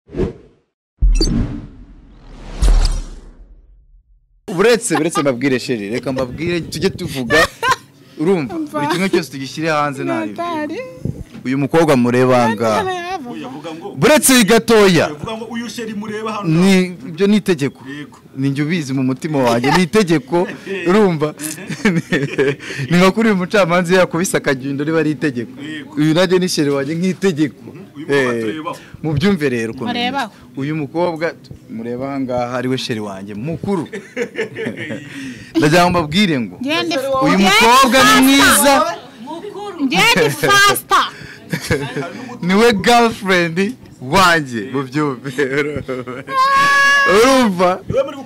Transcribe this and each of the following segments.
Buretse mbabwire sheri, reka mbabwire tujye tuvuga urumva buri kimwe cyose tugishyire hanze nabi. Uyu mukobwa murebanga buretse gatoya uyu sheri mureba hano ni ibyo ni itegeko, ni njye ubizi mu mutima wanjye, ni itegeko urumva. Ni nka kuri uyu mucamanza yakubise akagindo riba ari itegeko, uyu nanjye ni sheri wanjye nk'itegeko. Mu byumve rero uko uyu mukobwa mureba aha ngaha ari we sheri wanjye mukuru. Ndagira ngo mbabwire ngo uyu mukobwa ni mwiza, niwe girlfriend wanjye mu byumve urumva.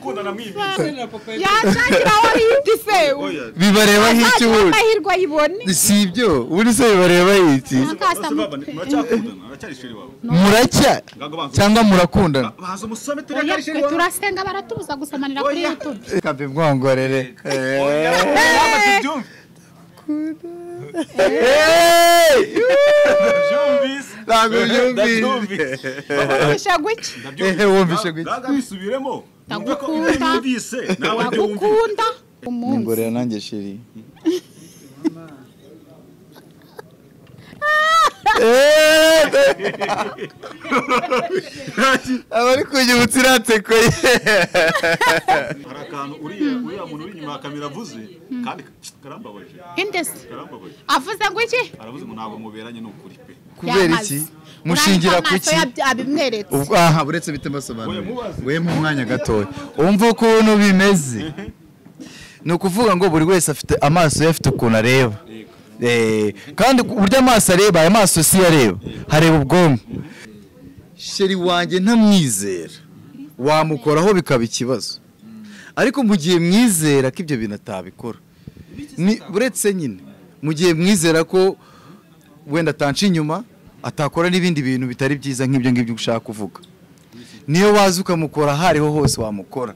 Bibareba nk'iki ubundi si ibyo ubundi se bibareba iki? Muracya cyangwa murakundana? Turasenga baratubuza gusamanira kuri YouTube. Kabe mwongorere ngorera nanjye sheri. Abari kunyibutsa iratseko ye. Harakantu uriya muntu uri inyuma ya kamera avuze kandi karambabaje. Indese avuze ngo iki? Aravuze ngo ntabwo muberanye n'ukuri pe. Kubera iki? Mushingira kuki? Abimweretse. Aha buretse bite mbasobanura. We mu mwanya gatoya. Umva ukuntu bimeze. Ni ukuvuga ngo buri wese afite amaso ye, afite ukuntu areba. Kandi uburyo amaso areba, aya maso si yareba, hareba ubwonko. Sheri wanjye ntamwizera, wamukoraho bikaba ikibazo. Ariko mu gihe mwizera ko ibyo bintu atabikora, ni buretse nyine mu gihe mwizera ko wenda atanca inyuma, atakora n'ibindi bintu bitari byiza nk'ibyo ngibyo ushaka kuvuga, niyo waza ukamukora hariho hose wamukora.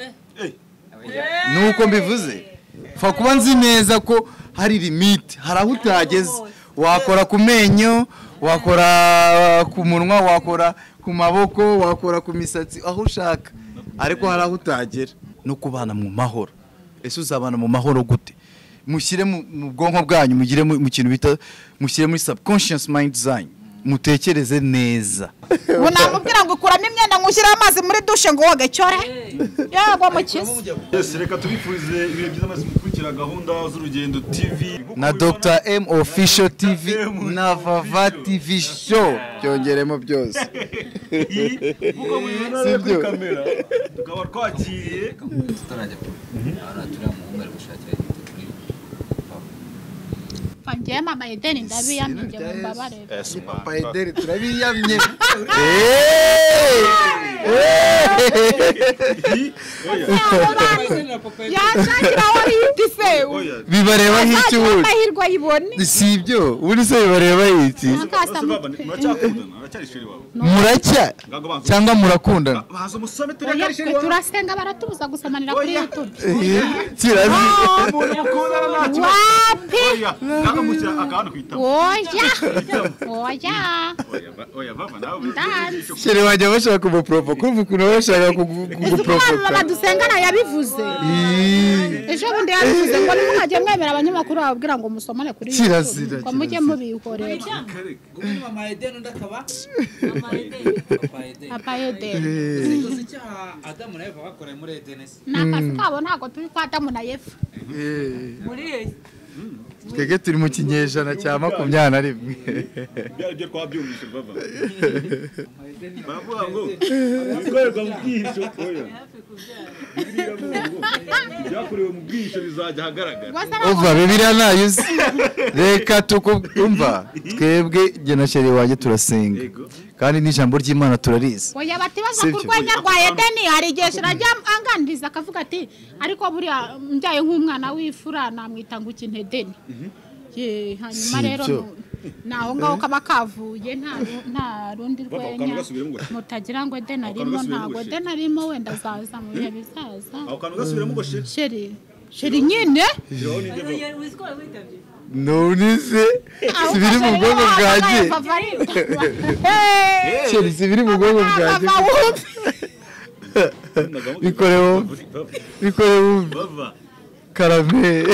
Nuko mbivuze, fa kuba nzi neza ko hari limite, hari aho utageze. Wakora ku menyo, wakora ku munwa, wakora ku maboko, wakora ku misatsi, aho ushaka, ariko hari aho utagera. No kubana mu mahoro. Ese uzabana mu mahoro gute? Mushyire mu bwonko bwanyu, mugire mu kintu bita mushyire muri subconscious mind zanyu, mutekereze neza. Unamubwira ngo kuramo imyenda ngushyira amazi muri dushe ngo woge cyore yagwa mu kizi. Yes, reka tubifurize ibihe byiza maze gukurikira gahunda z'Urugendo TV na Dr. M Official TV na Vava TV Show, cyongeremo byose. Uko mubibona kuri kamera tukaba twakiriye tutarajya aratura mu ngari gushakira Pangiye mama Edeni ndabiyamye nge mbabare. Papa Edeni turabiyamye. Yashakira wari yitise. Bibareba nk'iki ubundi? Amahirwe ayibone. Si ibyo ubundi se bibareba iki? Muracya cyangwa murakundana? Turasenga baratubuza gusamanira kuri YouTube. Kirazi. Sheri wajya bashaka kumupropo, kumva ukuntu bashaka kugupropoka. Badusengana yabivuze. Ejo bundi yabivuze ngo nimukajye mwemera abanyamakuru bababwira ngo musomane kuri YouTube. Ko mujye mubikorera. Mama Edeni ndakaba Papa Edeni. Adamu na Eva bakoreye muri Edeni. N'akazi kabo ntago turi kwa Adamu na Eva. Muri twebwe turi mu kinyejana cya 21. Byaribyo twabyumvise bava. Baravuga ngo bikorerwa mu bwihisho oya. Byakorewe mu bwihisho bizajya hagaragara. Umva Bibiliya nayo uzi. Reka tukumva twebwe jye na sheri wanjye turasenga. Kandi n'ijambo ry'Imana turarize. Oya batibaza ku rwenya rwa Edeni hari igihe shirajya angandiriza akavuga ati ariko buriya mbyaye nk'umwana w'ifura namwita ngo iki Edeni. Hanyuma rero naho ngaho kaba kavuye nta rundi rwenya mutagira ngo Edeni arimo, ntago Edeni arimo, wenda azaza mu bihe bizaza. Aho kantu gasubiramo ngo Sheri nyine none se sibiri mu bwonko bwanjye sheri sibiri mu bwonko bwanjye bikore wumve karame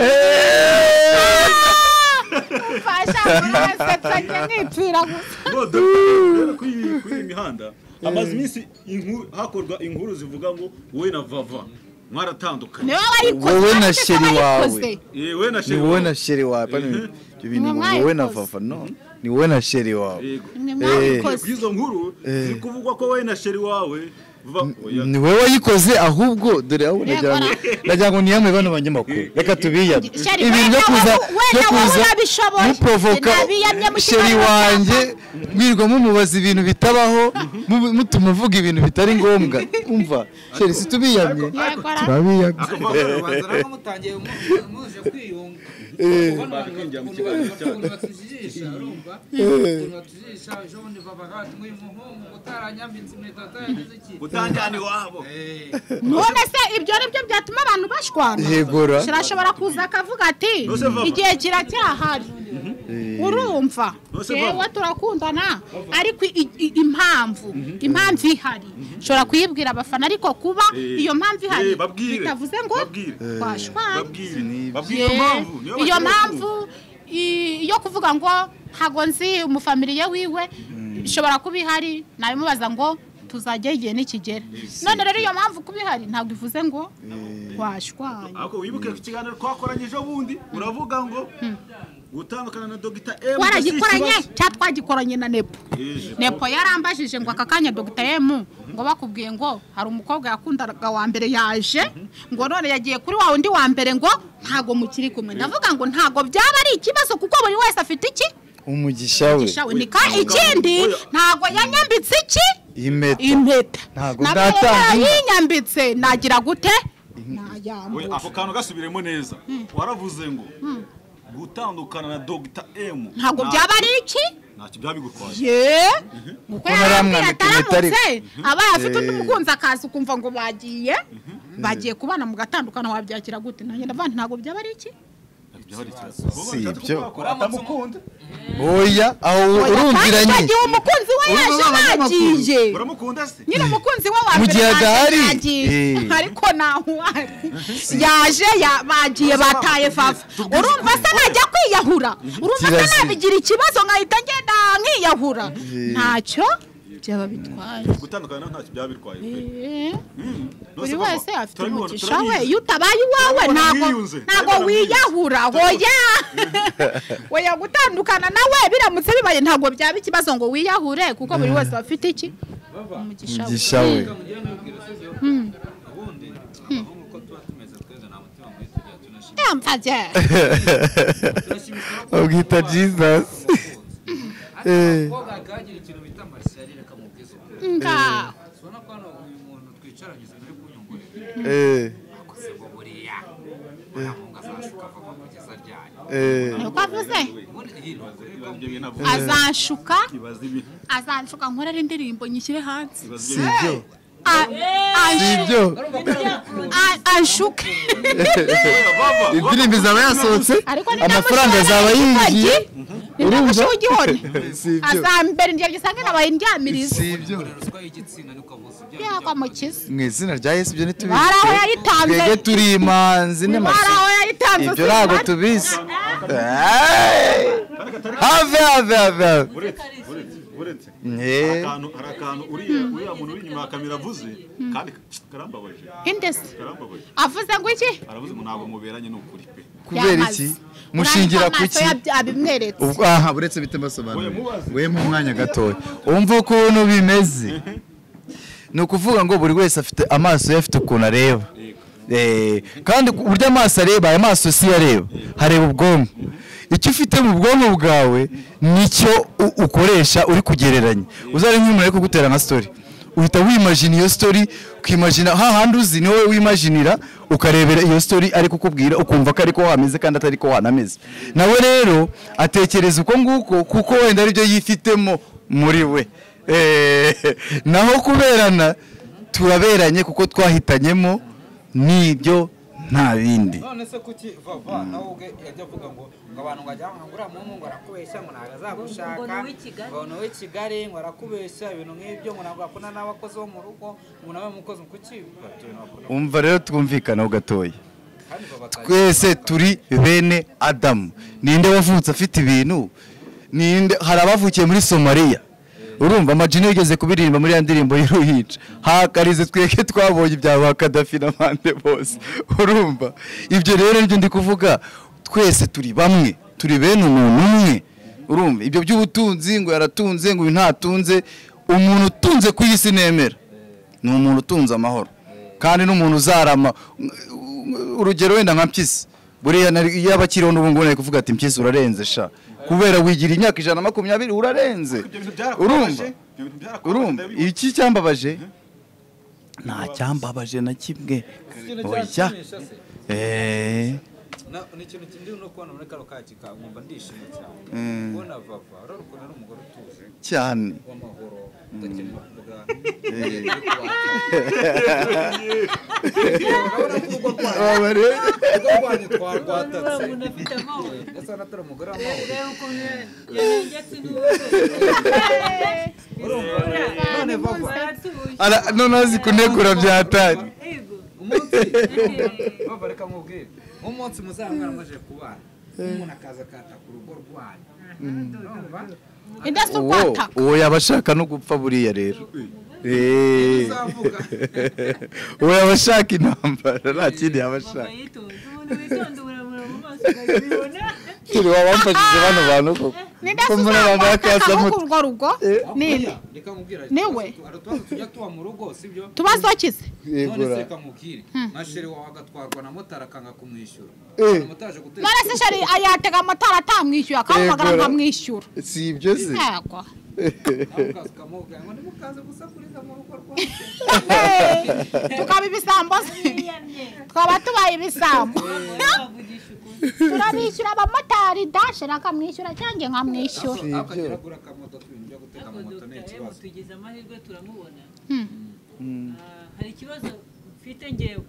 fasha murasetsa nyipfira gusa kuri imihanda amaze iminsi hakorwa inkuru zivuga ngo wowe na Vava mwaratandukanye wowe na sheri wawe wowe na sheri wawe wowe na Vava no ni wowe na sheri wawe izo nkuru ziri kuvugwa ko wowe na sheri wawe ni wowe wayikoze ahubwo dore aho nagira ngo niyamwe bano banyamakuru reka tubiyabe ibintu byo kuza muprovoka sheri wanjye mwirwa mumubaza ibintu bitabaho mutuma uvuga ibintu bitari ngombwa umva sheri si tubiyamye turabiyamye none se ibyo nibyo byatuma abantu bashwana shirashobora kuza akavuga ati igihe kiracyahari urumva yewe turakundana ariko impamvu ihari shobora kuyibwira abafana ariko kuba iyo mpamvu ihari bitavuze ngo twashwana iyo mpamvu iyo kuvuga ngo ntago nzi umufamiliye wiwe ishobora kuba ihari nabimubaza ngo tuzajya igihe nikigera none rero iyo mpamvu kuba ihari ntabwo ivuze ngo twashwanye ariko wibuke ku kiganiro twakoranyije ubundi uravuga ngo gutandukana na Dr. M waragikoranye cyangwa twagikoranye na Nepo yarambajije ngo aka kanya Dr. M ngo bakubwiye ngo hari umukobwa yakundaga wa mbere yaje ngo none yagiye kuri wa undi wa mbere ngo ntago mukiri kumwe ndavuga ngo ntago byaba ari ikibazo kuko buri wese afite iki umugisha we nika ikindi ntago yanyambitse iki impeta ntago ndatanga yinyambitse nagira gute najyambuye ako kantu gasubiremo neza waravuze ngo gutandukana na Dr. M ntago byaba ari iki ntacyo byabigutwaye kuko yaramwambika impeta abaye afite undi mukunzi akaza ukumva ngo bagiye kubana mu gatandukana wabyakira gute nanjye ndavuga ntago byaba ari iki sibyo oya aho urumviranye igihe umukunzi we yaje bagiye uramukunda se nyine umukunzi we wa mbere yaje ariko naho yaje bagiye bataye Vava urumva se najya kwiyahura urumva se nabigira ikibazo nkahita ngenda nkiyahura ntacyo byaba bitwaye gutandukana ntacyo byaba bitwaye buri wese afite umugisha we iyo utabaye iwawe ntago wiyahura hoya gutandukana nawe biramutse bibaye ntago byaba ikibazo ngo wiyahure kuko buri wese afite iki umugisha we ubwita Jesus ngaho ubona ko hano uyu muntu twicaranye ari kunyungurira akoze ngo buriya ntabwo azashuka Vava kugeza ryari nuko avuze azanshuka nkorera indirimbo nyishyire hanze sibyo anshuke indirimbo zaba yasohotse amafaranga azaba yinjiye urumva azambera indirimbo gisanga nabaye ndyamiriza sibyo yakwa mukiza mu izina rya Yesu ibyo ntitubizi baraho yayitanze twebwe turi imanzi n'amashyi baraho yayitanze ibyo ntabwo tubizi have uretse hari akantu uriya muntu uri inyuma ya kamera avuze kandi karambabaje indese avuze ngo iki aravuze ngo ntabwo muberanye n'ukuri pe kubera iki mushingira kuki abimweretse aha buretse bite mbasobanura we mu mwanya gatoya umva ukuntu bimeze ni ukuvuga ngo buri wese afite amaso ye afite ukuntu areba kandi uburyo amaso areba aya maso si yareba hareba ubwonko icyo ufite mu bwonko bwawe nicyo ukoresha uri kugereranya uzare nk'umuntu ari kugutera nka story uhita wimagine iyo story ukimagina hahandi uzi ni wowe wimajinira ukarebera iyo story ari kukubwira ukumva ko ariko wameze kandi atari ko wanameze nawe rero atekereza uko nguko kuko wenda ari byo yifitemo muri we naho kuberana turaberanye kuko twahitanyemo nibyo nta bindi. none se kuki vava nawe ubwe yajya avuga ngo abantu ngo ajya ngo uriya muhungu ngo arakubeshya ngo ntabwo azagushaka ngo ni uw'i Kigali ngo arakubeshya ibintu nk'ibyo ngo ntabwo akunda n'abakozi bo mu rugo ngo nawe mukozi kuki umva rero twumvikanaho gatoya, twese turi bene Adamu. Ninde wavutse afite ibintu? Ninde? Hari abavukiye muri Somalia, urumva Amajini yigeze kubiririmba muri ya ndirimbo y'Uruhica, hakarize tweke twabonye ibya Kadafi na Mande bose, urumva. Ibyo rero nibyo ndi kuvuga, twese turi bamwe, turi bene umuntu umwe, urumva. Ibyo by'ubutunzi ngo yaratunze ngo ntatunze, umuntu utunze ku isi nemera ni umuntu utunze amahoro, kandi n'umuntu uzarama. Urugero wenda nka Mpyisi, buriya y'abakiriho n'ubu ngubu kuvuga ati Mpyisi urarenze sha, kubera wigira imyaka 120 urarenze, urumva. Iki cyambabaje nta cyambabaje na kimwe, oya ni ikintu kindi no kubona muri karo kakika nkumva ndishimye cyane ubona vava urarukona n'umugore utuje cyane w'amahoro udakenera kuvuga none azi kunegura byatari reka mubwire umunsi muzamwara maje kubana umuntu akaza kata ku rugo rwanyu idasukwata uwo yabashaka no gupfa buriya rero uwo yabashaka intambara nta kindi yabashaka. Turi wabamfashije bano bantu koko urwo rugo niwe tubasokize none se kamubwire nka sheri wawe agatwarwa na motari akanga kumwishyura none se sheri ayatega motari atamwishyura akamugara nkamwishyura, si ibyo se tukaba ibisambo twaba tubaye ibisambo turabishyura abamotari dashira akamwishyura cyangwa nkamwishyura. tugize amahirwe turamubona. Hari ikibazo mfite ngewe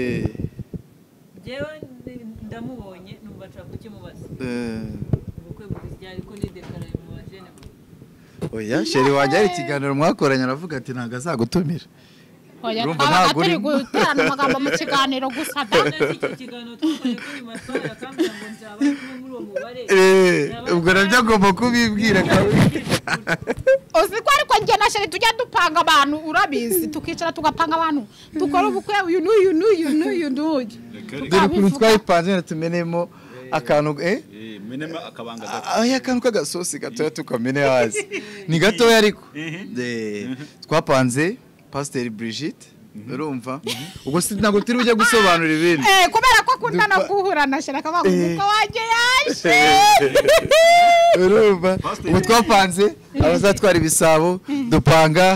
ndamubonye numva nshaka kukimubaza ubukwe bugeze ariko nidekaraye mu bajene. Oya sheri wanjye ari ikiganiro mwakoranye aravuga ati ntago azagutumira. Oya twaba turi guterana amagambo mu kiganiro gusa da. Iki kiganiro twakoze kuri Masaya kandi ngo nzaba muri uwo mubare. Ubwo nabyo agomba kubibwira kabiri. Uzi ko ariko njye na sheri tujya dupanga abantu urabizi, tukicara tugapanga abantu dukora ubukwe uyu n'uyu. Dore ukuntu twayipanze tumenemo akantu menema akabanga gato. Akantu k'agasosi gatoya tukamene hasi. Ni gatoya ariko. Twapanze Pasteur Brigitte, urumva. Ubwo ntabwo turi bujye gusobanura ibindi. Kubera ko akundana guhura na sheri akavuga ngo waje yaje. Urumva. Ubwo twapanze abazatwara ibisabo dupanga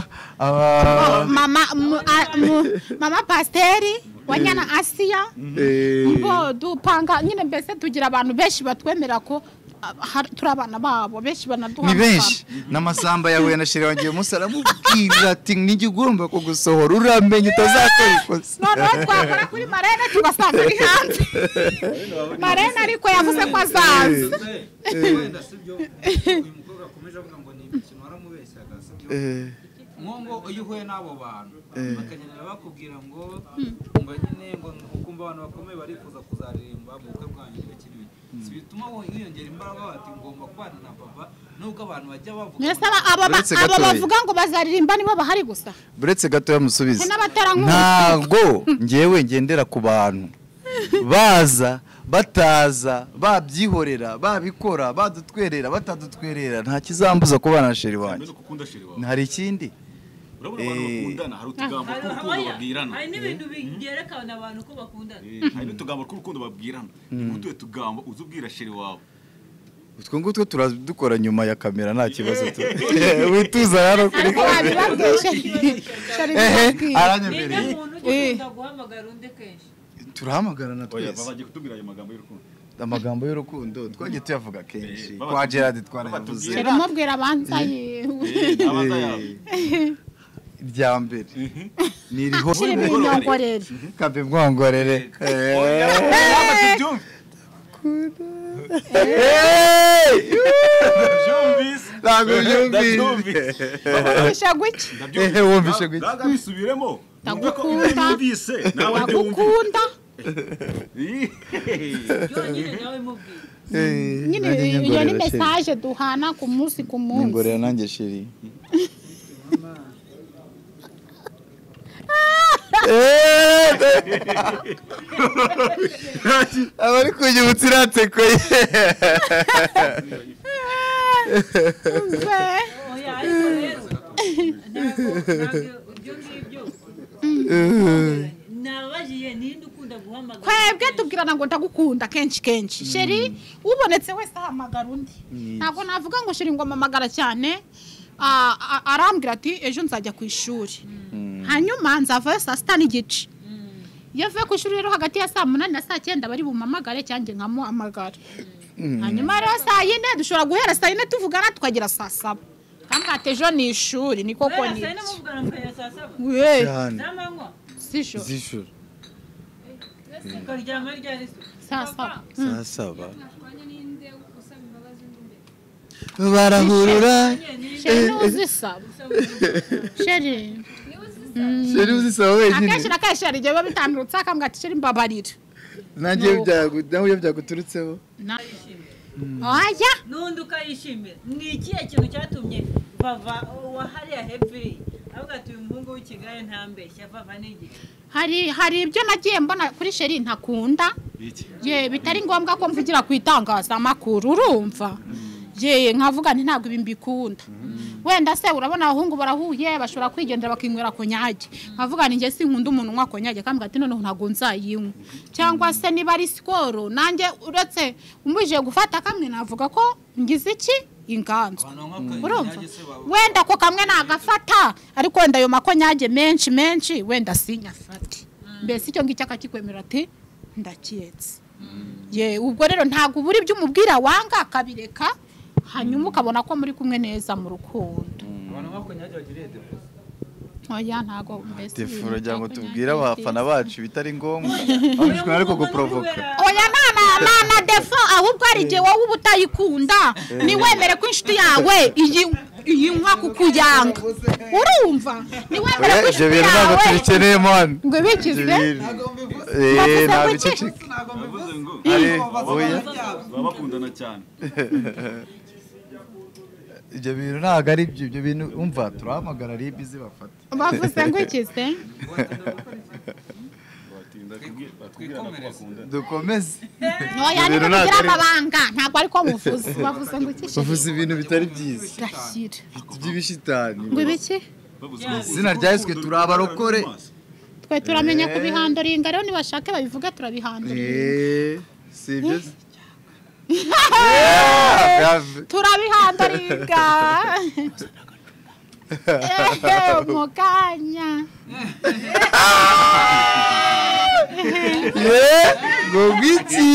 mama Pasteur Wanyana Asia ngo dupanga nyine mbese tugira abantu benshi batwemera ko turabana babo benshi banaduha. Ni benshi n'amasamba yahuye na sheri wangiye umusara mubwira ati nijye ugomba kugusohora uramenye utazakora ikosa. None twakora kuri Marene tugasanga ari hanze. Marene ariko yavuze ko azaza. Wenda sibyo uyu mukobwa akomeje avuga ngo ni ikintu waramubeshyaga sibyo ngongo uyihuye n'abo bantu bakagenda bakubwira ngo nyine ngo ukumva abantu bakomeye barifuza kuzaririmba mu bukwe bwanyu n'ibikiri si bituma wiyongera imbaraga bati ngomba kubana na papa nubwo abantu bajya bavuga aba bavuga ngo bazaririmba nibo bahari gusa. Buretse gato yamusubiza ntago ngewe ngendera ku bantu baza bataza babyihorera babikora badutwerera batadutwerera nta kizambuza kubana na sheri wanjye. Hari ikindi urabona abantu bakundana hari utugambo tw'urukundo babwirana. Hari n'ibintu byerekana abantu ko bakundana. Hari n'utugambo tw'urukundo babwirana. Utuye tugambo uzubwira sheri wawe. Utwo ngutwo turadukora nyuma ya kamera nta kibazo tu. Wituza yaro kuri kamera. Aranyemereye. Guhamagara undi kenshi. Turahamagarana twese. Oya babagiye kutubwira ayo magambo y'urukundo. Amagambo y'urukundo twagiye tuyavuga kenshi kwa Gerard twaravuze. Sheri mubwira abanza yewe. rya mbere niriho shiri binyongorere kabe mwongorere wumvishe gutya wumvishe gutya ndagabisubiremo ndagukunda nyine iyo ni message duhana ku munsi ku munsi ngorera nanjye shiri abari kunyibutsa iratseko ye oya ariko rero ibyo ngibyo nabajiye ninde ukunda guhamagara kwebwe tubwirana ngo ndagukunda kenshi sheri ubonetse wese ahamagara undi ntabwo navuga ngo sheri ngo amamagara cyane arambwira ati ejo nzajya ku ishuri hanyuma nzavayo saa sita n'igice iyo avuye ku ishuri rero hagati ya saa 8 na saa 9 bari bumamagare cyangwa nkamuhamagara hanyuma rero saa 4 dushobora guhera saa 4 tuvugana tukagera saa 7 kandi ati ejo ni ishuri ni koko ni zishura saa 7 barahurura sheri uzisaba sheri sheri uzisaba wenyine akenshi na kenshi hari igihe biba bitandutse akambwira ati sheri mbabarira nanjye nawe byaguturutseho oya n'undi ukayishimira ni ikihe kintu cyatumye vava wahariya hepfiri avuga ati uyu muhungu w'ikigali ntambeshya vava n'igihe hari ibyo nagiye mbona kuri sheri ntakunda ye bitari ngombwa ko mvugira ku itangazamakuru urumva ye nkavuga nti ntabwo ibi mbikunda wenda se urabona abahungu barahuye bashobora kwigendera bakinywera konyage nkavuga ni nge sinkunda umuntu unywa konyage kandi ati noneho ntabwo nzayinywa cyangwa se niba ari sikoro nanjye uretse umubije gufata kamwe navuga ko ngize iki inganzo urumva wenda ko kamwe nagafata ariko wenda ayo makonyage menshi wenda sinyafate mbese icyo ngicyo akakikwemerera ati ndakiyetse ye ubwo rero ntabwo uburi ibyo umubwira wanga akabireka hanyuma ukabona ko muri kumwe neza mu rukundo abantu bakonyage bagiriye defo oya ntago mbese defuro cyangwa ngo tubwire abafana bacu bitari ngombwa abishwe ariko guprovoka oya na defo ahubwo ari je wowe ubutayikunda ni wemere ko inshuti yawe iyi nkwa kukuyanga urumva ni wemere ko inshuti yawe ntabwo tubikeneye man ngo bikize nabiceceke oya babakundana cyane ibyo bintu ntabwo ari ibyo bintu umva turahamagara ari bizi bafata bavuze ngo ikize dukomeze oya ni kugira amabanga ntabwo ariko muvuze bavuze ngo ikishe bavuze ibintu bitari byiza gashyira by'ibishitani ngo ibiki izina rya Yesu turi abarokore twe turamenya kubihandoringa rero nibashake babivuga turabihandoringa si ibyo turabihandoringa mukanya ngo gwiki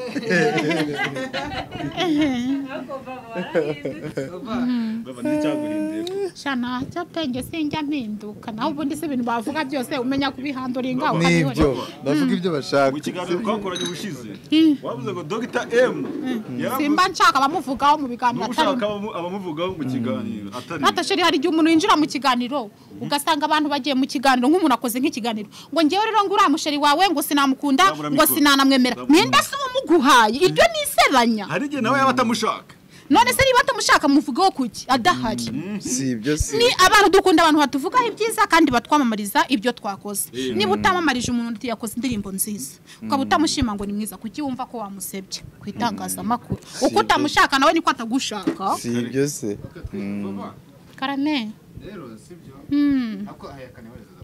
shana cyatenge sinjya mpinduka naho ubundi se ibintu bavuga byose umenya kubihandoringa nibyo bavuga ibyo bashaka ikiganiro twakoranye ubushize wavuze ngo Dr M simba nshaka abamuvugaho mu biganiro atari abamuvugaho mu kiganiro atari natasheri hari igihe umuntu yinjira mu kiganiro ugasanga abantu bagiye mu kiganiro nk'umuntu akoze nk'ikiganiro ngo ngewe rero ngo uramusheri wawe ngo sinamukunda ngo sinanamwemera ninde se umuguhaye ibyo nisebanya hari igihe nawe yaba atamushaka none se niba tumushaka muvugaho kuki adahari si ibyo si ni abantu dukunda abantu batuvugaho ibyiza kandi batwamamariza ibyo twakoze niba utamamarije umuntu yakoze indirimbo nziza ukaba utamushima ngo ni mwiza kuki wumva ko wamusebye ku itangazamakuru uko utamushaka nawe niko atagushaka si ibyo se karame rero sibyo ako hayakane weza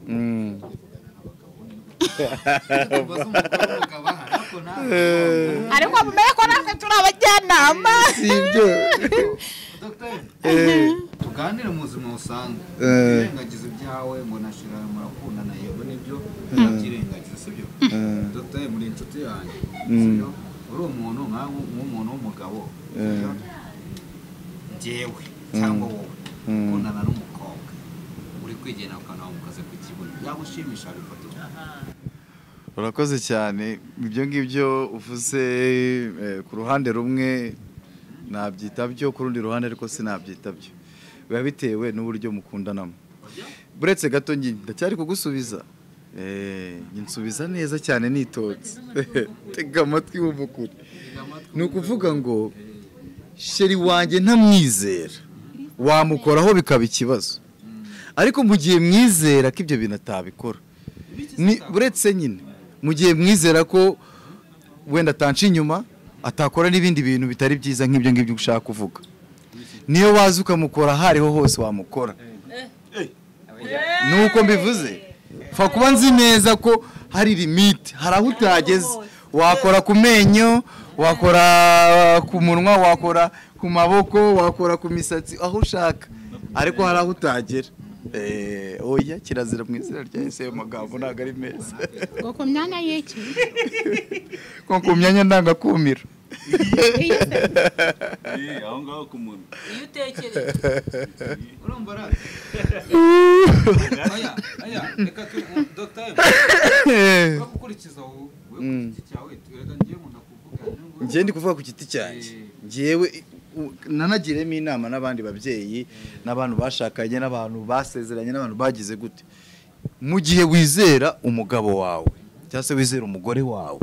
ariko mumenye ko natwe turi abajyanama si ibyo tuganire mu buzima busanzwe irengagiza ibyawe ngo nashira murakundana yego nibyo nabyirengagiza sibyo Dr. muri inshuti yanjye sibyo uri umuntu nk'umuntu w'umugabo njyewe cyangwa wowe ukundana n'umukobwa uri ku kwigenera ukanaho mukaze kukibona yagushimisha bifatira urakoze cyane ibyo ngibyo uvuze ku ruhande rumwe nabyita byo ku rundi ruhande ariko sinabyita byo biba bitewe n'uburyo mukundanamo buretse gato ndacyari kugusubiza nsubiza neza cyane nitotse tega amatwi wumva ukuri ni ukuvuga ngo sheri wanjye ntamwizera wamukoraho bikaba ikibazo ariko mu gihe mwizera ko ibyo bintu atabikora buretse nyine mu gihe mwizera ko wenda atanca inyuma atakora n'ibindi bintu bitari byiza nk'ibyo ngibyo ushaka kuvuga niyo waza ukamukora aho ariho hose wamukora nuko mbivuze fa kuba nzi neza ko hari limite hari aho utageze wakora ku menyo wakora ku munwa wakora ku maboko wakora ku misatsi aho ushaka ariko hari aho utagera oya kirazira mu izina rya Yesu ayo magambo ntabwo ari meza ngo ku myanya y'iki ko ku myanya ndangakumiro aho ngaho ku muntu iyo utekereje urumva ra aya reka Dr. gukurikiza wowe ku giti cyawe twega ngiye mu ndakuvuga njye ndi kuvuga ku giti cyanjye ngiyewe nanagiremo inama n'abandi babyeyi n'abantu bashakanye n'abantu basezeranye n'abantu bagize gute mu gihe wizera umugabo wawe cyangwa se wizera umugore wawe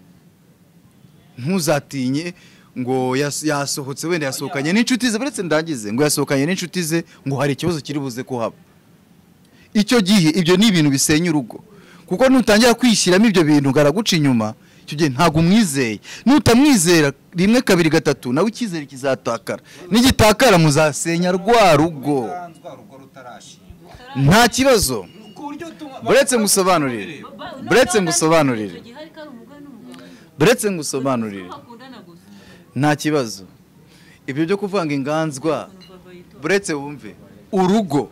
ntuzatinye ngo yasohotse wenda yasohokanye n'inshuti ze buretse ndangize ngo yasohokanye n'inshuti ze ngo hari ikibazo kiri buze kuhaba icyo gihe ibyo ni ibintu bisenya urugo kuko nutangira kwishyiramo ibyo bintu garaguca inyuma icyo gihe ntabwo umwizeye nutamwizera rimwe kabiri gatatu nawe icyizere kizatakara nigitakara muzasenya rwa rugo nta kibazo buretse ngusobanurire nta kibazo ibyo byo kuvanga inganzwa buretse wumve urugo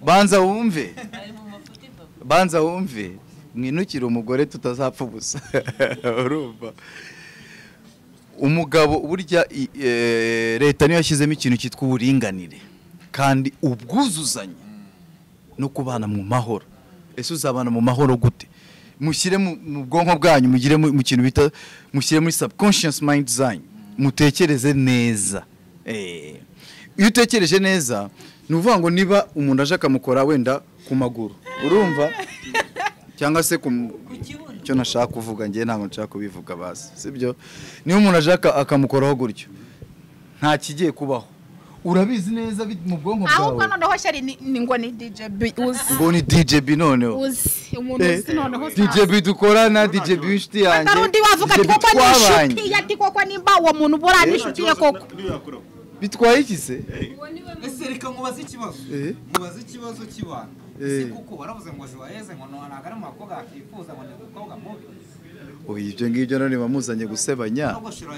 banza wumve mwinukire umugore tutazapfa ubusa urumva umugabo burya leta niyo yashyizemo ikintu cyitwa uburinganire kandi ubwuzuzanye no kubana mu mahoro ese uzabana mu mahoro gute mushyire mu bwonko bwanyu mugire mu kintu bita mushyire muri subconscious mind zanyu mutekereze neza iyo utekereje neza ni uvuga ngo niba umuntu aje akamukora wenda ku maguru urumva cyangwa se icyo nashaka kuvuga njye ntabwo nshaka kubivuga basi sibyo niba umuntu aje akamukoraho gutyo nta kigiye kubaho urabizi neza mu bwonko bwawe ahubwo noneho sheri ni ngo ni DJB uzi ngo ni DJB noneho uzi umuntu uzi noneho DJB dukorana DJB inshuti yanjye kandi wavugana koko ni inshuti yati koko nimba uwo muntu burana inshuti ye koko bitwaye iki se ese reka mubaze ikibazo cy'ibanga ese kuko waravuze ngo joyeze ngo ntabwo ari umukobwa akifuza ngo ni umukobwa mubi oya ibyo ngibyo none bamuzanye gusebanya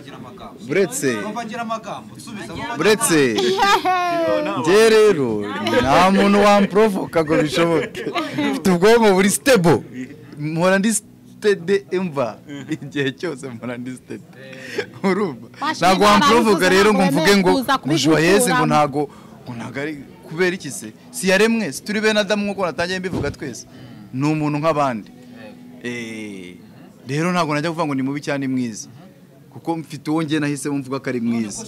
buretse njye rero nta muntu wamprovoka ngo bishoboke mfite ubwonko buri stable mpora ndi stede imva igihe cyose mpora ndi stede urumva ntabwo wamprovoka rero ngo mvuge ngo joyeze ngo ntabwo ari kubera iki se si yaremwe si turi bene Adamu nk'uko natangiye mbivuga twese ni umuntu nk'abandi rero ntabwo najya kuvuga ngo ni mubi cyane mwiza kuko mfite uwo ngiye nahise mvuga ko ari mwiza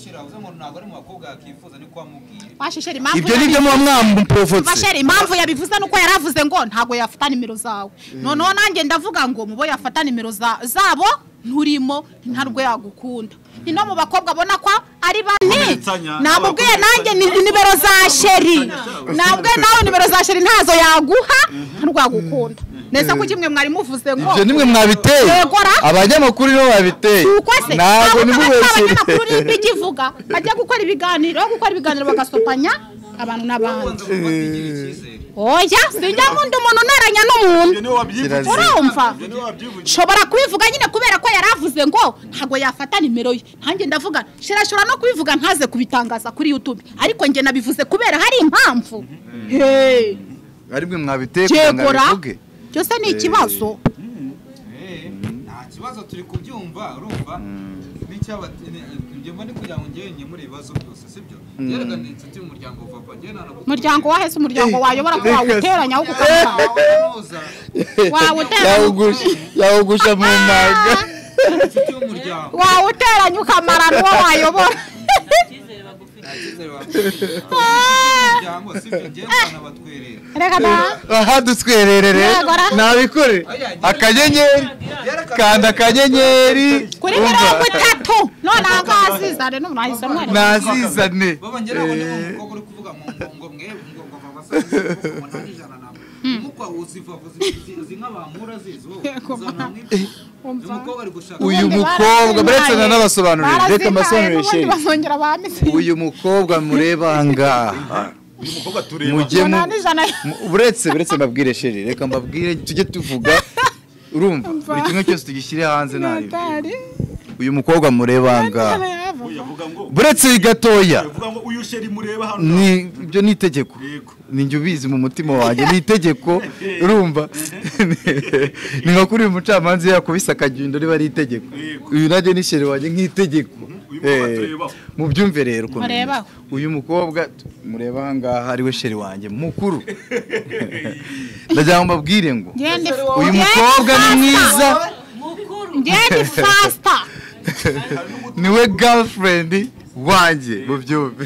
ibyo nibyo muba mwamuprovotse impamvu yabivuze nuko yaravuze ngo ntabwo yafata nimero zawe noneho nanjye ndavuga ngo mubo yafata nimero zabo nturimo ntarwo yagukunda ni no mu bakobwa abona ko ari bane namubwiye nanjye nimero za sheri nabwiye nawe nimero za sheri ntazo yaguha ntarwo yagukunda nese ko kimwe mwari muvuze ngo ibyo nimwe mwabiteye abanyamakuru nibo babiteye ntabwo abanyamakuru n'igivuga bajya gukora ibiganiro bagasopanya abantu n'abandi oya sinjya nkunda umuntu unaranya n'umuntu urumva nshobora kubivuga nyine kubera ko yaravuze ngo ntabwo yafata nimero ye ntange ndavuga shirashobora no kubivuga ntaze kubitangaza kuri YouTube ariko njye nabivuze kubera hari impamvu ari mwe mwabiteye kugira ngo bivuge cyose ni ikibazo nta kibazo turi kubyumva urumva ibyo mbona kugira ngo njye nyemure ibibazo byose sibyo yerekana inshuti y'umuryango papa njye nana umuryango wahese umuryango wayobora ko wawuteranya aho yawugusha mu maga inshuti y'umuryango wawuteranya ukamara n'uwo wayobora aha dutwererere nabikore akanyenyeri kanda akanyenyeri kuri 30 none angazizane no nahise mwere nazizane baba ngera ngo umukobwa uri kuvuga ngo umukwa uziva uzi nk'abamura zizo uyu mukobwa buretse n'abasobanurira reka mbasobanurire sheri uyu mukobwa mureba ngaha mujye buretse mbabwire sheri reka mbabwire tujye tuvuga urumva buri kimwe cyose tugishyire hanze nayo uyu mukobwa mureba ngaha buretse gatoya ni ibyo ni itegeko ninjye ubizi mu mutima wanjye ni itegeko urumva ni nka kuri uyu mucamanza yakubise akagindo riba ari itegeko uyu najye ni sheri wanjye nk'itegeko mu byumve rero uyu mukobwa mureba aha ngaha ari we sheri wanjye mukuru ndagira ngo mbabwire ngo uyu mukobwa ni mwiza ngende faster niwe girlfriend wanjye mu byumve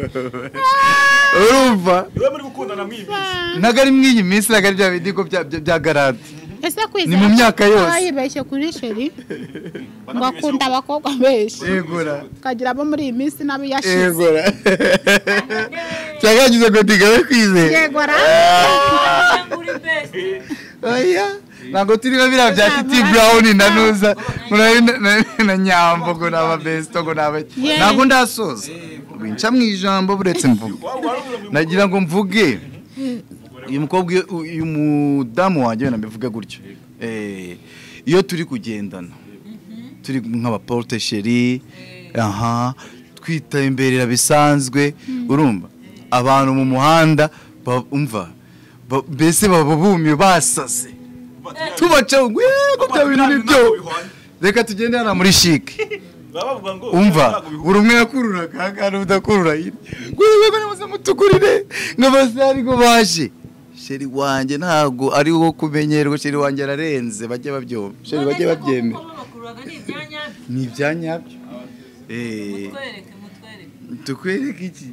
urumva ntabwo ari mw'iyi minsi ntabwo ari bya bidigo bya garanti ni mu myaka yose yibeshye kuri sheri ngo akunda abakobwa benshi kagira abo muri iyi minsi nabi yashize yegora cyagagize ngo digawe kwizera yegora oya ntabwo turiho biriya bya titi brown na nuza na nyambo ngo naba besto ngo naba ntabwo ndasoza winca mu ijambo buretse mvuga nagira ngo mvuge uyu mukobwa uyu mudamu wanjye nabivuga gutyo iyo turi kugendana turi nk'abaporte sheri aha twitembera bisanzwe urumva abantu mu muhanda umva mbese baba bumye basase tubaca ngo yego bya bintu nibyo reka tugende hano muri chic umva buri umwe yakururaga kandi udakurura ngo yego nimuze mutukurire nk'abasari ngo baje sheri wanjye ntago ari wo kumenyerwa sheri wanjye ararenze bajye babyumva sheri bajye babyemera ni ibyanyabyo tukwereke iki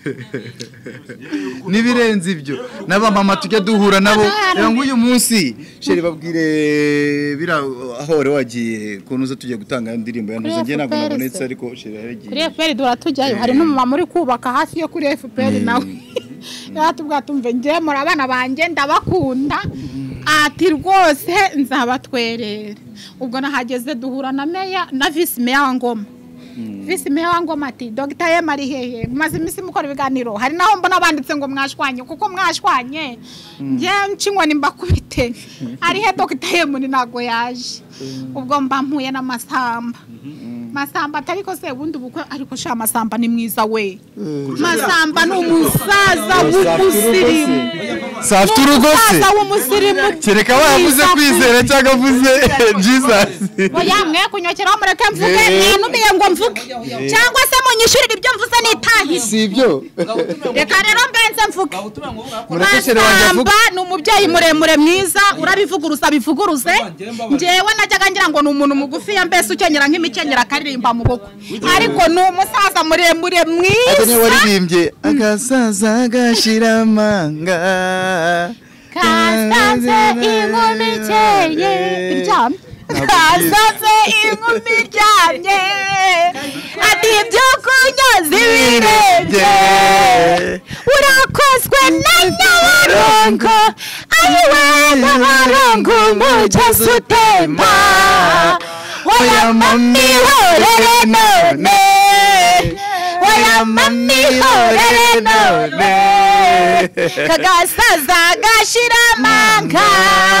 nibirenze ibyo n'abamama tujya duhura nabo ngo uyu munsi sheri babwire bira aho wari wagiye kunuza tujye gutanga indirimbo ya ntuze ngiye ntabwo nabonetse ariko sheri yaragiye kuri FPR dora tujyayo hari n'umumama uri kubaka hafi yo kuri FPR nawe yaratubwira tumve ngiye muri abana banjye ndabakunda ati rwose nzabatwerera ubwo nahageze duhura na meya na vice meya wa Ngoma visi meya wa Ngoma ati Dr. Yema ari hehe mumaze imisi mukora ibiganiro hari naho mbona banditse ngo mwashwanye kuko mwashwanye nje ncinkwa nimbakubite ari he Dr. Yema ni nago yaje ubwo mba mpuye na Masamba atariko se bundi bukwe ariko sha Masamba ni mwiza we Masamba ni umusaza w'umusirimu safite urugose kereka wavuze kwizera cyangwa avuze Jesus oya mwe kunyokera mureke mvuge numiye ngo mvuge cyangwa se munyishurira ibyo mvuze nitahi sibyo reka rero mbenze mvuge murekeshere wanjye avuga ni umubyeyi muremure mwiza urabivuguruza bivuguruze njewe najyaga ngira ngo ni umuntu mugufi ya mbese ukenyera nk'imikenyera akaririmba mu bukwe ariko ni umusaza muremure mwiza ate waririmbye agasaza gashira amanga kasanze inkumi cyeye iryamye kasanze inkumi iryamye ati ibyo kunyoza ibirenge urakozwe na Nyabarongo ayiwe Nyabarongo umugezi utemba oya mami horere none oya mami horere none kagasaza gashira amanga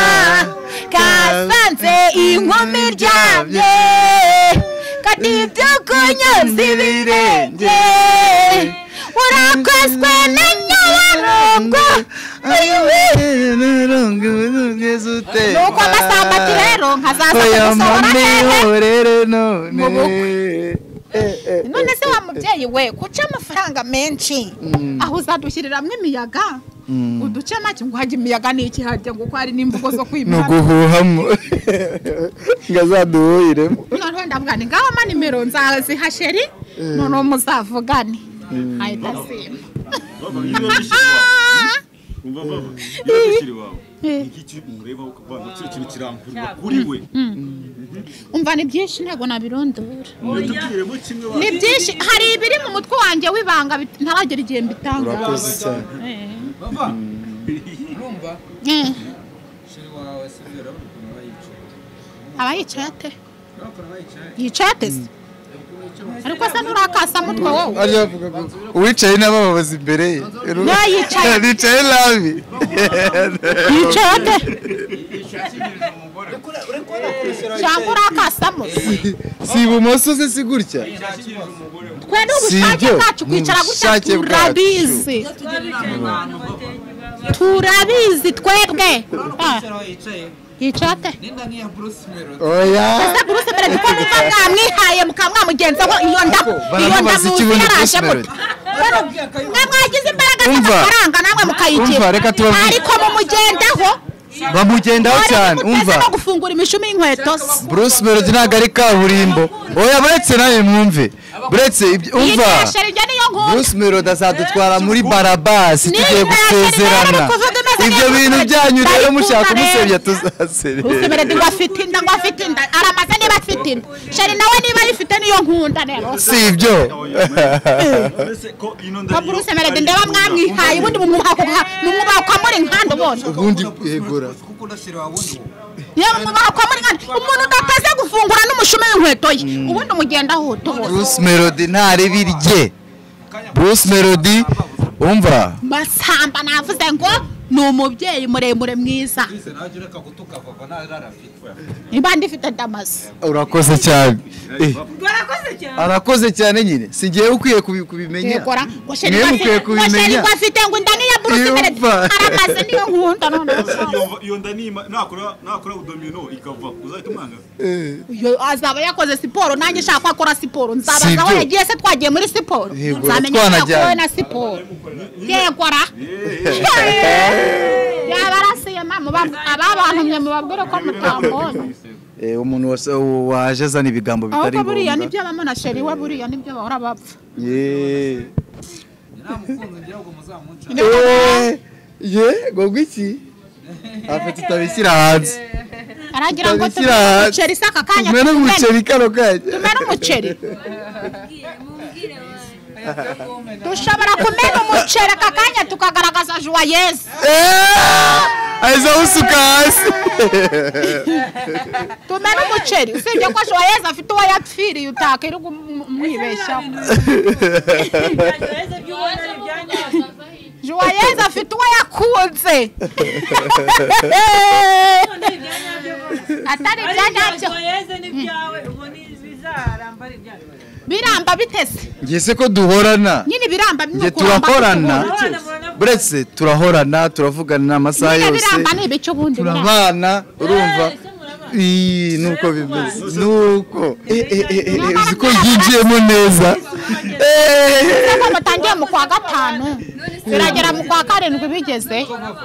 kasanze inkumi iryamye kati ibyo kunyoza ibirenge urakozwe na Nyabarongo ayiwe Nyabarongo umugezi utemba nuko Masamba ati rero nkaronka zaza oya kugusohora hehe manihorere none Mu none se wa mubyeyi we kuca amafaranga menshi aho uzadushyiriramwo imiyaga uduce make ngo hajya imiyaga n'iki hajya ngo hari n'imvugo zo kwimana nuguhuhamo ngazaduhuhiremo noneho ndavuga ni ngaho ma nimero nzaziha sheri noneho muzavugane ahita asimba umva baba yabishiri wawe iki mureba ukavanga cyo kintu kirangurwa kuri we umva ni byinshi ntabwo nabirondora tubwiremo kimwe ni byinshi hari ibiri mu mutwe wanjye w'ibanga ntaragera igihe mbitanga urakoze cyane bava urumva sheri wawe sibyo urabona ukuntu bayicaye aba yicaye ate urabona bayicaye yicaye ate se ariko asa n'urakasa mutwe wowe ariyo avuga ngo uwicaye n'abababaza imbere ye yicaye yicaye nabi yicaye ate cyangwa urakasamo si ibumoso se si gutya twe n'ubushake bwacu kwicara gutya turabizi turabizi twebwe yicaye ate oya ese Bruce Melody ko numva mwamwihaye mukamwamugenzaho iyo nda muzi yaraje muto mwagize imbaraga z'amafaranga namwe mukayigira ariko mumugendaho bamugendaho cyane umva no gufungura imishumi y'inkweto Bruce Melody ntabwo ari kaburimbo oya buretse nawe mwumve buretse umva Bruce Melody azadutwara muri barabasi tugiye gusezerana ibyo bintu byanyu rero mushaka umusebya tuzasebera Bruce Melody ngo afite inda aramaze niba afite inda sheri nawe niba ayifite niyo nkunda rero si ibyo ko Bruce Melody ndeba mwamwihaye ubundi mumwubaka muri nkanda ubona ubundi yegura yewe mumwubaka muri nkanda umuntu udataze gufungura n'umushumi w'inkweto ye ubundi umugenda ahuta Bruce Melody ntare birye Bruce Melody umva masamba navuze ngo ni umubyeyi muremure mwiza niba ndifite ndamaze urakoze cyane Barakoze cyane. arakoze cyane nyine si ngewe ukwiye kubimenya yegora mwewe mukwiye kubimenya afite ngo inda niya Bruce Melody aramaze niyo nkunda none iyo nda nakora udomino ikava uzahita umwanga azaba yakoze siporo nanjye shaka ko akora siporo nzabaza aho yagiye se twagiye muri siporo nzamenya ko yakowe na siporo yegora yabarasiye ababantumye mubabwire ko mutambonye umuntu wese waje azana ibigambo bitari ahubwo ngombwa buriya nibyo abamo na sheri we buriya nibyo bahora bapfa ngo iki afite utabishyira hanze aragira ngo tumene umuceri se aka kanya tumene umuceri kano kanya tumene umuceri dushobora kumena umuceri aka kanya tukagaragaza joyeuse aza usuka hasi tumene umuceri usibye ko joyeuse afite uwo yapfiriye utakiri kumwibeshyaho joyeuse afite uwo yakunze atari ibyanyabyo biramba bitese ngese ko duhorana nyine biramba nge turakorana buretse turahorana turavugana amasaha yose biramba ni ibice ubundi turabana urumva nuko bimeze nuko uzi ko yinjiyemo neza ko mutangiye mu kwa gatanu biragera mu kwa karindwi bigeze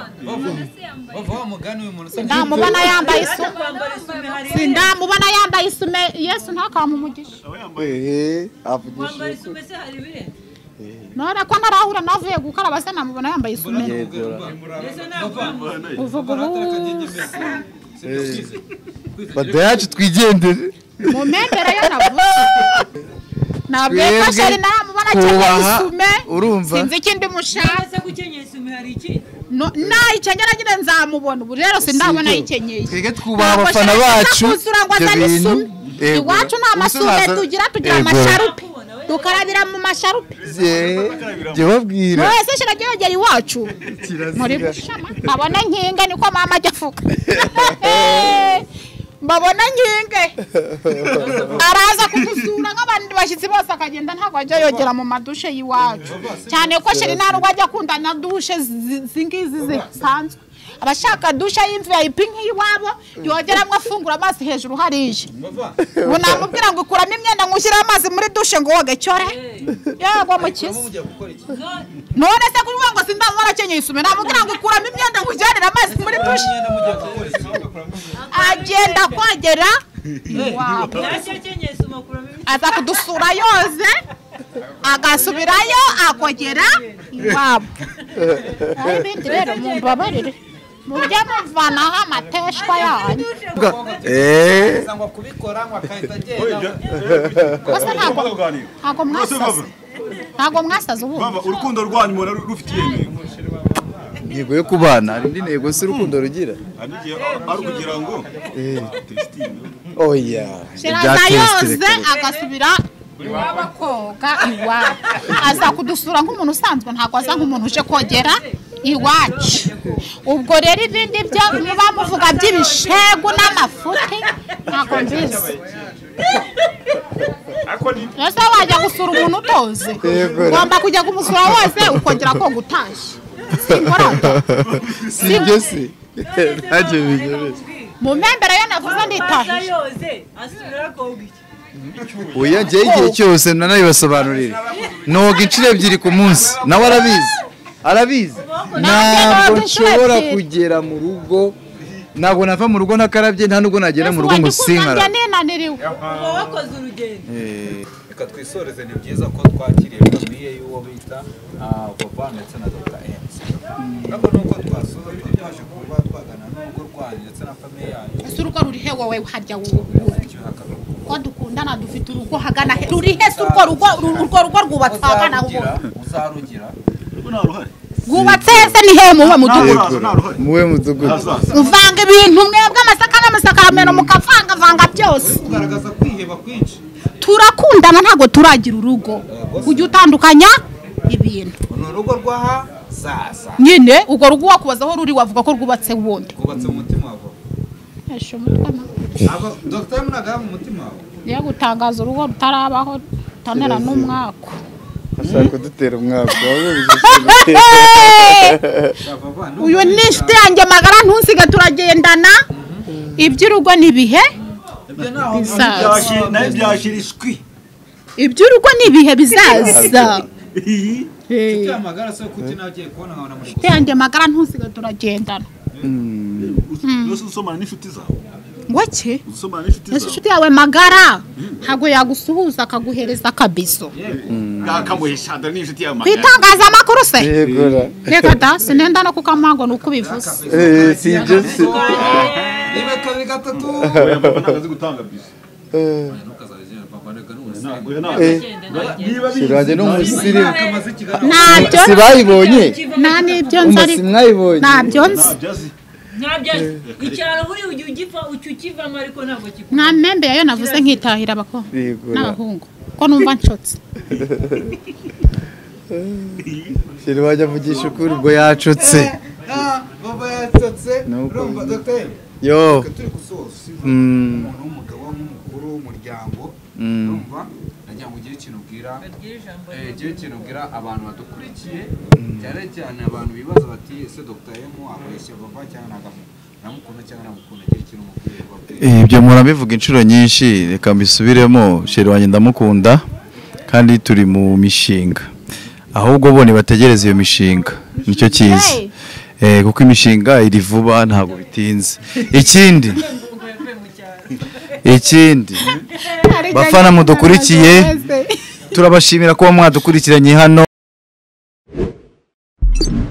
sindamubona yambaye isume sindamubona yambaye isume yesu ntakamumugisha none ko ntarahura navuye gukaraba se namubona yambaye isume uvuga ubu bada yacu twigendere mu mpembere yo navuze nabwiye ko sheri namubona akenyeye isume urumva sinzi ikindi mushaka nayikenyera nyine nzamubona ubu rero sindabona yikenyeye twebwe twubaha abafana bacu iwacu nta masume tugira amasharupe dukarabira mu masharupe jya babwira wese shiragera iwacu muri bushama abona nkinga niko mama ajya avuga mbabona nkinge araza kudusura nk'abandi bashyitsi bose akagenda ntabwo ajya yogera mu madushe y'iwacu cyane ko sheri nta nubwo ajya akunda na dushe zingizi zisanzwe abashaka dusha y'VIP nk'iwabo yogeramwe afungura amazi hejuru hariye ubu namubwira ngo ukuramo imyenda ngushyira amazi muri dushe ngo woge cyore yagwa mu kizi none se kuvuga ngo sindaza arakenyeye isume namubwira ngo ukuramo imyenda ngujyanira amazi muri dushe agenda kogera iwabo aza kudusura yoze agasubirayo akogera iwabo ibindi rero mumbabarire mujya muvanaho amateshwa yanyu ngo kubikora ngo akahita agenda ntabwo mwasaze ubu urukundo rwanyu mura rufitiye yego yo kubana hari indi ntego se urukundo rugira ari kugira ngo oya shiraza yoze agasubira iwabo koga iwabo aza kudusura nk'umuntu usanzwe ntabwo aza nk'umuntu uje kogera iwacu ubwo rero ibindi byo niba muvuga by'ibishegu n'amafuti ntabwo mbizi ese wajya gusura umuntu utoze ugomba kujya kumusura wose ukongera ko gutashya sibyo se ntacyo bigeretse mu mpembero yo navuze nditahiye oya njye igihe cyose nanabibasobanurira noga inshuro ebyiri ku munsi nawe arabizi ntabwo nshobora kugera mu rugo ntabwo nava mu rugo ntakarabye nta nubwo nagera mu rugo ngo sinkara wakoze urugendo reka twisoreze ni byiza ko twakiriye famiye y'uwo bita papa ndetse na Dr. Ems nako nuko twasoza twaje kuba twagana n'urugo rwanyu ndetse na famiye yanyu ese urugo ruri he wowe harya wowe ko dukundana dufite urugo hagana he ruri he se urwo rugo rwubatse hagana ho uzarugira rwubatse se ni he muwe mudugudu uvanga ibintu mwebwe amasaka n'amasakaramentu mukavanga byose kugaragaza kwiheba kwinshi turakundana ntago turagira urugo ujya utandukanya ibintu ni urugo rw'aha sasa nyine urwo rugo wakubaza aho ruri wavuga ko rwubatse wundi rwubatse mu mutima wawe esho mutama abo Dr. Munaga mu mutima wawe niyo gutangaza urugo rutarabaho tanera n'umwako ashaka kudutera umwaka uyu ni inshuti yanjye magara ntusige turagendana iby'urugo n'ibihe iby'urugo n'ibihe bizaza inshuti yanjye magara ntusige turagendana usomana n'inshuti zawe ngoki inshuti yawe magara ntabwo yagusuhuza akaguhereza akabizo yakamuheshanda n'inshuti yawe magara kwitangazamakuru se reka da sinenda no kukamango nuko ubivuze sibyo se niba kabiri gatatu nagaze gutanga bizo shiranje no musirimu ntabyo sibayibonye nta nibyo nzari simwayibonye ntabyo nzi ntabyazi icyaro buri ujya ugifa ukivamo ariko ntabwo kikunda nta mpembe yayo navuze nkitahira abakobwa n'abahungu ko numva ncotse shiri wajya avugisha ukuri ubwo yacutse baba yacutse urumva Dr. yo turi gusoza umuntu w'umugabo w'umukuru w'umuryango urumva nagira ngo ugire ikintu ubwira abantu badukurikiye cyane cyane abantu bibaza bati ese Dr. M akoresha bava cyangwa namukunda cyangwa namukunda gira ikintu umubwira ibyo murabivuga inshuro nyinshi reka mbisubiremo sheri wanjye ndamukunda kandi turi mu mishinga ahubwo bo nibategereza iyo mishinga nicyo cyiza kuko imishinga iri vuba ntabwo bitinze ikindi bafana mudukurikiye turabashimira kuba mwadukurikiranye hano